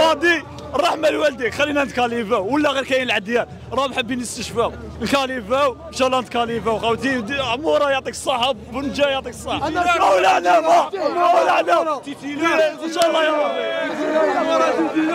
غادي الرحمه لوالديك، خلينا نتكاليفاو ولا غير كاين العديان راهم حابين يستشفاو، نكاليفاو ان شاء الله نتكاليفاو خوتي. عموره يعطيك الصحه، بنجا يعطيك الصحه، مولانا مولانا ان شاء الله يا ربي.